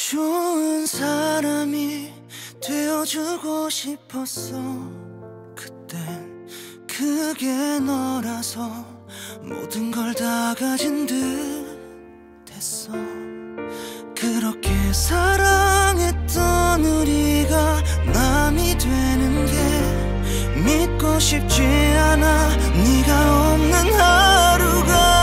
좋은 사람이 되어주고 싶었어. 그땐 그게 너라서 모든 걸 다 가진 듯 했어. 그렇게 사랑했던 우리가 남이 되는 게 믿고 싶지 않아. 네가 없는 하루가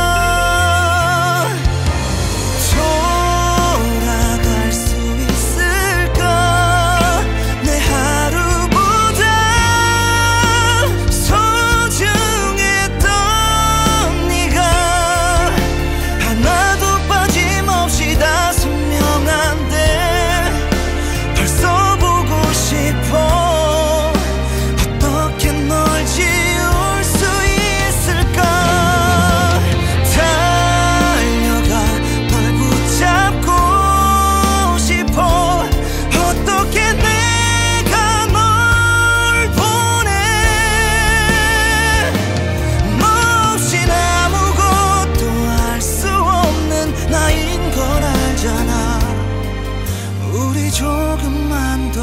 조금만 더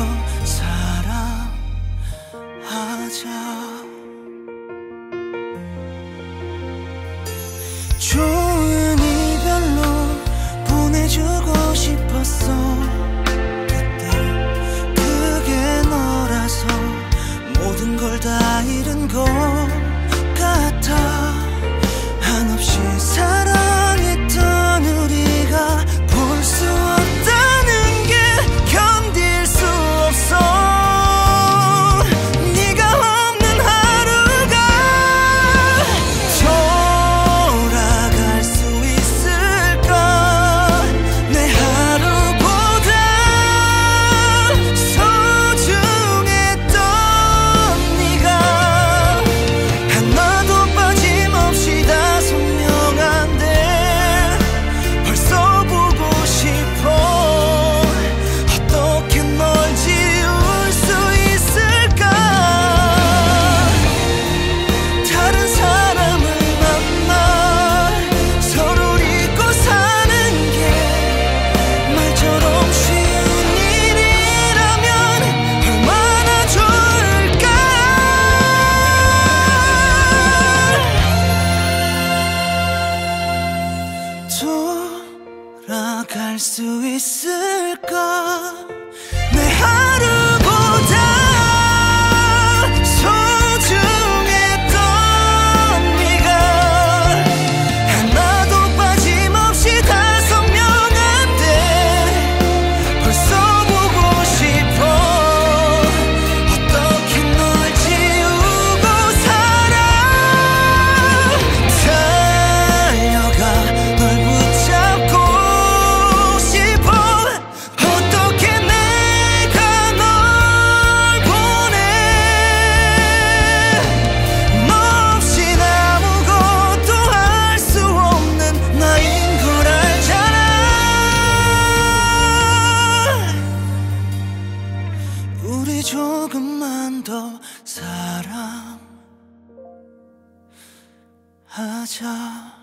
사랑하자. 좋은 이별로 보내주고 싶었어. 그때 그게 너라서 모든 걸 다 잃은 것 같아. 한없이 사랑했던 우리가 볼 수 없다. 돌아갈 수 있을까? 내 하루보다 소중했던 네가 하나도 빠짐없이 다 선명한데 벌써 보고 싶어. 어떻게 널 지우고 살아. 달려가 널 붙잡고 우리 조금만 더 사랑하자.